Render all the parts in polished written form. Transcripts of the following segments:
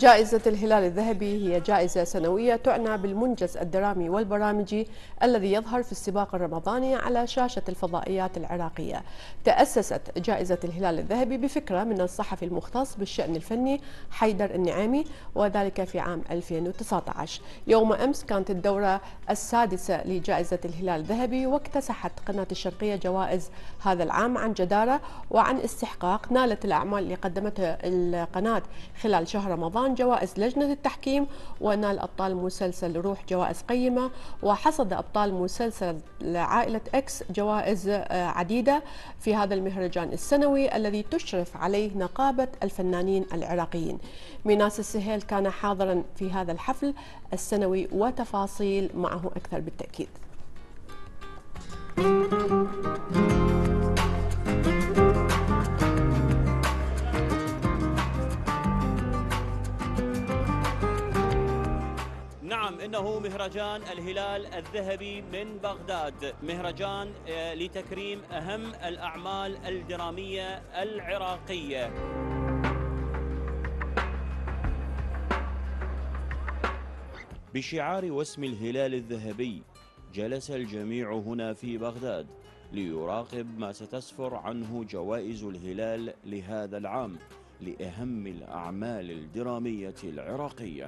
جائزة الهلال الذهبي هي جائزة سنوية تعنى بالمنجز الدرامي والبرامجي الذي يظهر في السباق الرمضاني على شاشة الفضائيات العراقية. تأسست جائزة الهلال الذهبي بفكرة من الصحفي المختص بالشأن الفني حيدر النعيمي، وذلك في عام 2019. يوم أمس كانت الدورة السادسة لجائزة الهلال الذهبي، واكتسحت قناة الشرقية جوائز هذا العام عن جدارة وعن استحقاق. نالت الأعمال اللي قدمتها القناة خلال شهر رمضان جوائز لجنة التحكيم، ونال أبطال مسلسل روح جوائز قيمة، وحصد أبطال مسلسل عائلة إكس جوائز عديدة في هذا المهرجان السنوي الذي تشرف عليه نقابة الفنانين العراقيين. ميناس السهيل كان حاضرا في هذا الحفل السنوي، وتفاصيل معه أكثر بالتأكيد. نعم، إنه مهرجان الهلال الذهبي من بغداد، مهرجان لتكريم أهم الأعمال الدرامية العراقية. بشعار واسم الهلال الذهبي جلس الجميع هنا في بغداد ليراقب ما ستسفر عنه جوائز الهلال لهذا العام لأهم الأعمال الدرامية العراقية.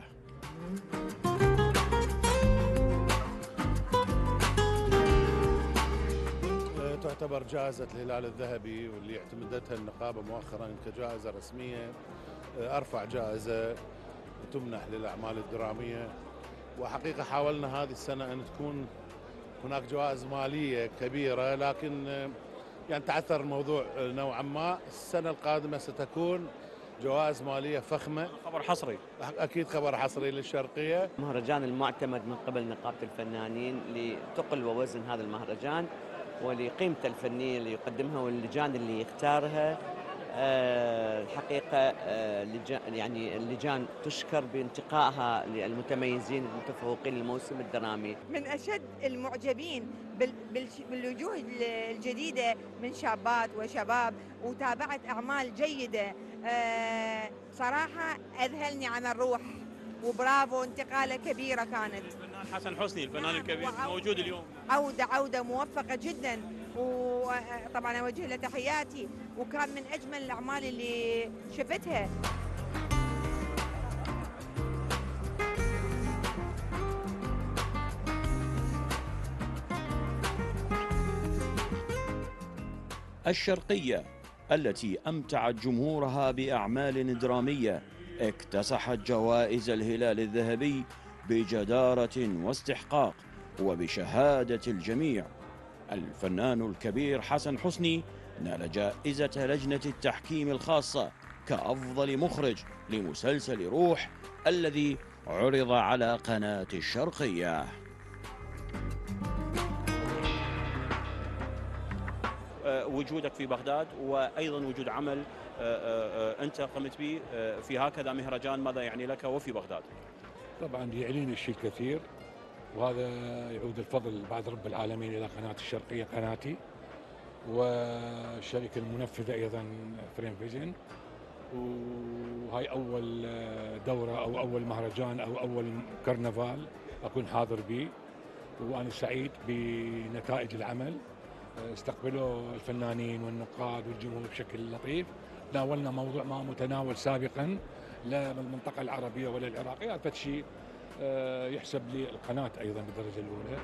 تعتبر جائزة الهلال الذهبي واللي اعتمدتها النقابة مؤخرا كجائزة رسمية، أرفع جائزة تمنح للأعمال الدرامية. وحقيقة حاولنا هذه السنة أن تكون هناك جوائز مالية كبيرة، لكن يعني تعثر الموضوع نوعا ما. السنة القادمة ستكون جوائز مالية فخمة. خبر حصري، أكيد خبر حصري للشرقية. مهرجان المعتمد من قبل نقابة الفنانين لثقل ووزن هذا المهرجان ولقيمته الفنية اللي يقدمها واللجان اللي يختارها. الحقيقة يعني اللجان تشكر بانتقائها للمتميزين المتفوقين للموسم الدرامي. من أشد المعجبين بالوجوه الجديدة من شابات وشباب، وتابعت أعمال جيدة. صراحة أذهلني عن الروح، وبرافو، انتقالة كبيرة كانت. الفنان حسن حسني الفنان الكبير موجود اليوم. عودة موفقة جدا، وطبعا أوجه له تحياتي، وكان من أجمل الأعمال اللي شفتها. الشرقية التي أمتعت جمهورها بأعمال درامية اكتسحت جوائز الهلال الذهبي بجدارة واستحقاق وبشهادة الجميع. الفنان الكبير حسن حسني نال جائزة لجنة التحكيم الخاصة كأفضل مخرج لمسلسل روح الذي عرض على قناة الشرقية. وجودك في بغداد وأيضا وجود عمل أنت قمت به في هكذا مهرجان، ماذا يعني لك وفي بغداد؟ طبعا يعنيني الشيء الكثير، وهذا يعود الفضل بعد رب العالمين إلى قناة الشرقية قناتي، والشركة المنفذة أيضا فريم فيجن. وهاي أول دورة أو أول مهرجان أو أول كرنفال أكون حاضر به، وأنا سعيد بنتائج العمل. استقبلوا الفنانين والنقاد والجمهور بشكل لطيف. ناولنا موضوع ما متناول سابقا لا بالمنطقة العربية ولا العراقية، هذا شيء يحسب لي القناة أيضا بالدرجة الأولى.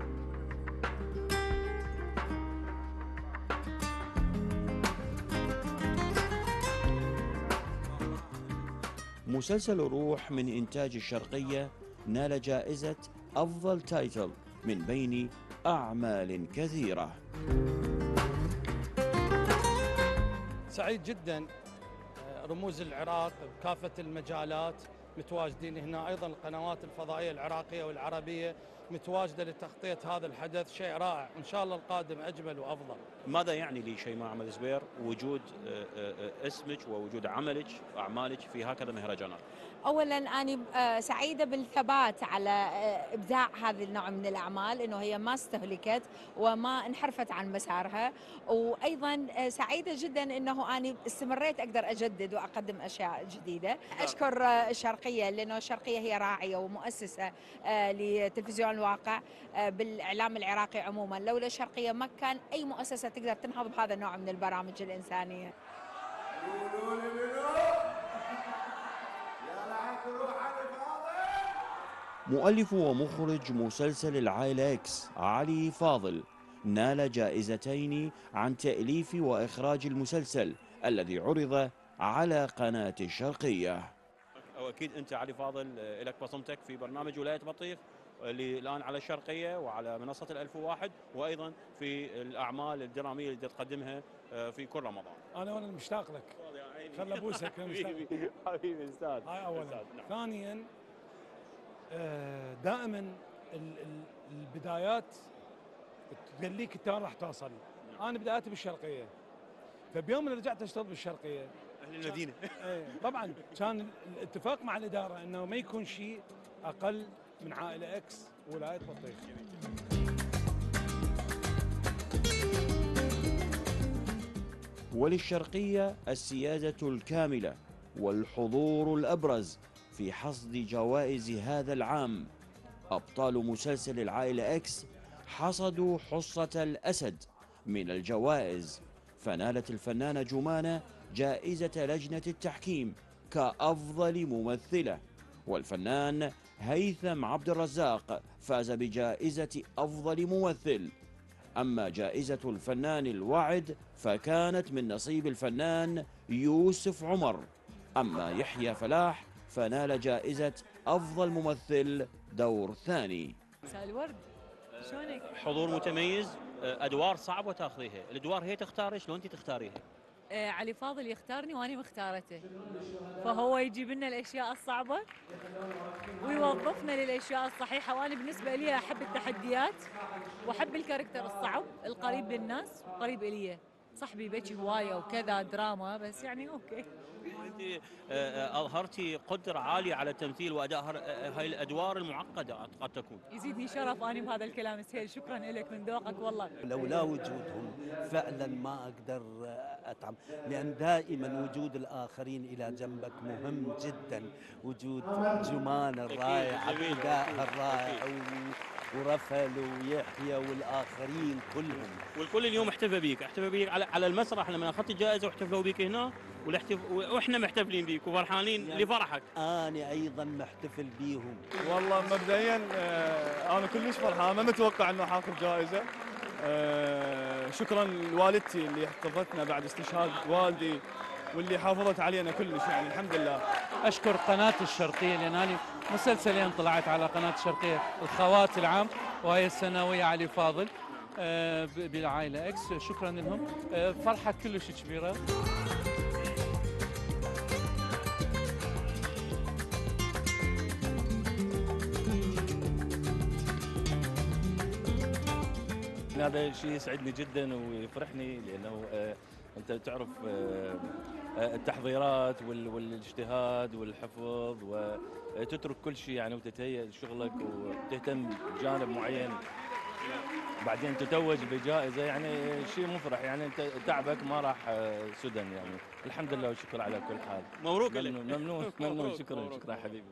مسلسل روح من إنتاج الشرقية نال جائزة أفضل تايتل من بين أعمال كثيرة. سعيد جدا، رموز العراق بكافة المجالات متواجدين هنا. أيضا القنوات الفضائية العراقية والعربية متواجدة لتغطية هذا الحدث، شيء رائع، وإن شاء الله القادم أجمل وأفضل. ماذا يعني لشيماء أحمد زبير وجود اسمك ووجود عملك وأعمالك في هكذا مهرجانات؟ اولا انا سعيده بالثبات على ابداع هذا النوع من الاعمال، انه هي ما استهلكت وما انحرفت عن مسارها، وايضا سعيده جدا انه انا استمريت اقدر اجدد واقدم اشياء جديده. اشكر الشرقيه لانه الشرقيه هي راعيه ومؤسسه لتلفزيون الواقع بالاعلام العراقي عموما، لولا الشرقيه ما كان اي مؤسسه تقدر تنهض بهذا النوع من البرامج الانسانيه. مؤلف ومخرج مسلسل العائلة إكس علي فاضل نال جائزتين عن تأليف وإخراج المسلسل الذي عرض على قناة الشرقية. وأكيد أنت علي فاضل لك بصمتك في برنامج ولاية بطيخ اللي الآن على الشرقية وعلى منصة ال1001، وأيضا في الأعمال الدرامية اللي تقدمها في كل رمضان. أنا مشتاق لك، خل أبوسك. حبيبي أستاذ. هاي أولا. ثانيا دائما البدايات تخليك انت وين راح توصل. انا بداياتي بالشرقيه، فبيوم اللي رجعت اشتغل بالشرقيه اهل المدينه طبعا كان الاتفاق مع الاداره انه ما يكون شيء اقل من عائله اكس ولايه بطيخ. وللشرقيه السياده الكامله والحضور الابرز في حصد جوائز هذا العام. أبطال مسلسل العائلة إكس حصدوا حصة الأسد من الجوائز، فنالت الفنانة جمانة جائزة لجنة التحكيم كأفضل ممثلة، والفنان هيثم عبد الرزاق فاز بجائزة أفضل ممثل. أما جائزة الفنان الوعد فكانت من نصيب الفنان يوسف عمر. أما يحيى فلاح فنال جائزة أفضل ممثل دور ثاني. مساء الورد، شلونك؟ حضور متميز، أدوار صعبة تاخذيها، الأدوار هي تختاري شلون أنت تختاريها؟ علي فاضل يختارني وأنا مختارته، فهو يجيب لنا الأشياء الصعبة ويوظفنا للأشياء الصحيحة، وأنا بالنسبة لي أحب التحديات وأحب الكاركتر الصعب القريب للناس وقريب إلي. صاحبي بكي هواية وكذا دراما، بس يعني أوكي. أنت أظهرتي قدرة عالية على التمثيل وأداء هاي الأدوار المعقدة قد تكون. يزيدني شرف أنا بهذا الكلام سهيل، شكرا لك من ذوقك والله. لولا وجودهم فعلا ما أقدر أتعب، لأن دائما وجود الآخرين إلى جنبك مهم جدا. وجود جمان الرائع، أدائها الرائع، ورفل ويحيى والآخرين كلهم، والكل اليوم احتفى بيك على المسرح لما أخذت الجائزة واحتفلوا بيك هنا، واحنا محتفلين بيك وفرحانين يعني لفرحك. أنا أيضا محتفل بيهم. والله مبدئيا أنا كلش فرحان، ما متوقع أنه حاخذ جائزة. شكرا لوالدتي اللي احتفظتنا بعد استشهاد والدي واللي حافظت علينا كلش، يعني الحمد لله. أشكر قناة الشرقية لأن أنا مسلسلين طلعت على قناة الشرقية، الخوات العام وهي السنوية علي فاضل بالعائلة إكس. شكرا لهم، فرحة كلش كبيرة. هذا شيء يسعدني جدا ويفرحني، لأنه أنت تعرف التحضيرات والاجتهاد والحفظ، وتترك كل شيء يعني وتتهيأ لشغلك وتهتم بجانب معين، بعدين تتوج بجائزة، يعني شيء مفرح. يعني أنت تعبك ما راح سدى يعني. الحمد لله والشكر على كل حال. مبروك لك. ممنون. شكرا حبيبي.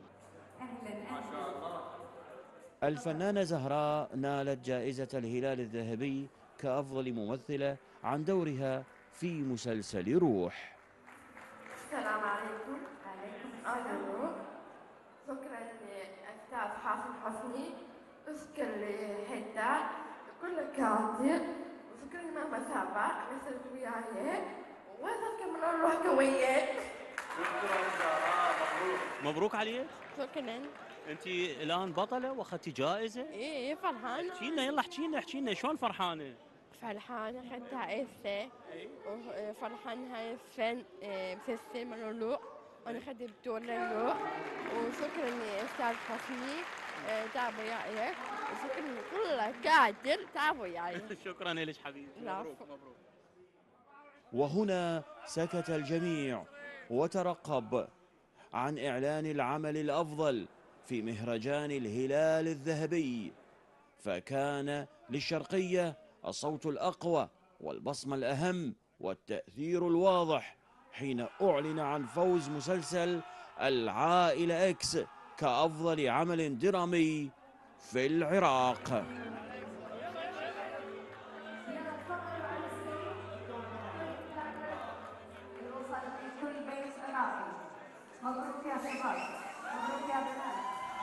الفنانة زهراء نالت جائزة الهلال الذهبي كأفضل ممثلة عن دورها في مسلسل روح. السلام عليكم. وعليكم شكرا لأستاذ حافظ حسني، أشكر لحداد وكل كاتب، وشكرا لماما سابع مثل وياي، وأشكر من الله قوية. مبروك عليك. شكرا. انت الان بطله واخذتي جائزه؟ ايه فرحانه. احكي لنا شلون فرحانه؟ فرحانه اخذت جائزه، وفرحانه هاي الفن مسلسل ملولوق، أنا خدمت تورنلو وشكرا لأستاذ حسني تعب وياي وشكرا لكل كادر تعب وياي. شكرا لك حبيبي. مبروك مبروك. وهنا سكت الجميع وترقب عن إعلان العمل الأفضل في مهرجان الهلال الذهبي، فكان للشرقية الصوت الأقوى والبصمة الأهم والتأثير الواضح حين أعلن عن فوز مسلسل العائلة إكس كأفضل عمل درامي في العراق. مبروك يا شباب، مبروك يا بنات.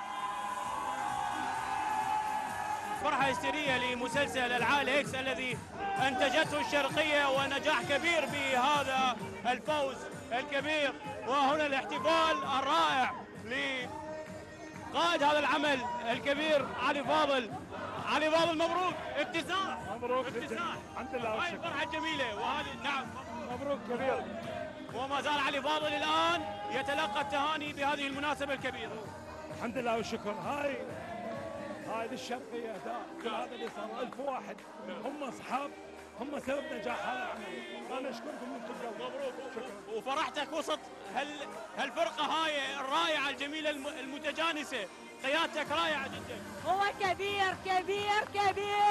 فرحة هستيرية لمسلسل العائلة إكس الذي أنتجته الشرقية ونجاح كبير بهذا الفوز الكبير. وهنا الاحتفال الرائع لقائد هذا العمل الكبير علي فاضل. علي فاضل مبروك، اكتساح. مبروك اكتساح. الحمد لله. هاي فرحة جميلة وهذه نعم مبروك كبير. وما زال علي فاضل الآن يتلقى التهاني بهذه المناسبة الكبيرة. الحمد لله والشكر. هاي للشرقية كل هذا اللي صار 1000 واحد هم أصحاب، هم سبب نجاح هذا العمل. أنا أشكركم من كل قلب. مبروك. وفرحتك وسط هالفرقة هاي الرائعة الجميلة المتجانسة، قيادتك رائعة جدا. هو كبير كبير كبير.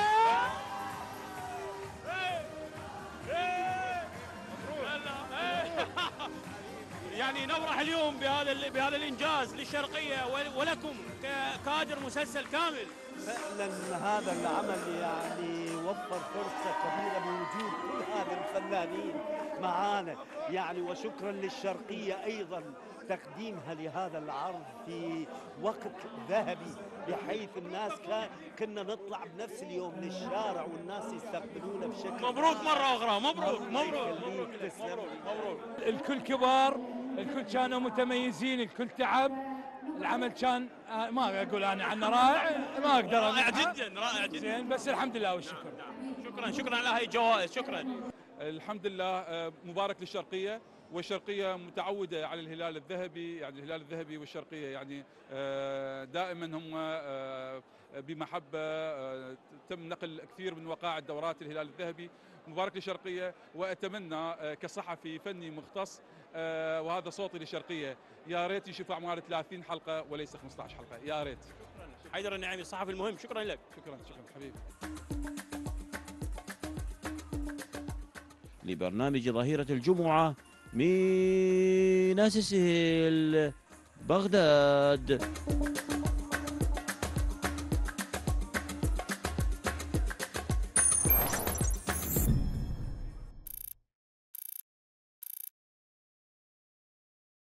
يعني نفرح اليوم بهذا الانجاز للشرقيه ولكم ككادر مسلسل كامل. فعلا هذا العمل يعني وفر فرصه كبيره بوجود كل هذا الفنانين معانا يعني، وشكرا للشرقيه ايضا تقديمها لهذا العرض في وقت ذهبي، بحيث الناس كنا نطلع بنفس اليوم للشارع والناس يستقبلونا بشكل مبروك مرة أخرى. مبروك مبروك. مبروك. الكل كبار، الكل كانوا متميزين، الكل تعب. العمل كان ما اقول انا عنه رائع، ما اقدر. رائع جدا، رائع جدا. زين، بس الحمد لله والشكر. شكرا على هاي الجوائز. شكرا. الحمد لله. مبارك للشرقيه، والشرقيه متعوده على الهلال الذهبي، يعني الهلال الذهبي والشرقيه يعني دائما هم بمحبه. تم نقل كثير من وقائع دورات الهلال الذهبي. مبارك للشرقيه، واتمنى كصحفي فني مختص وهذا صوتي للشرقيه، يا ريت يشوفوا اعمال 30 حلقه وليس 15 حلقه، يا ريت. حيدر النعيمي الصحفي المهم، شكرا لك. شكرا حبيبي. لبرنامج ظهيرة الجمعة من أسس بغداد.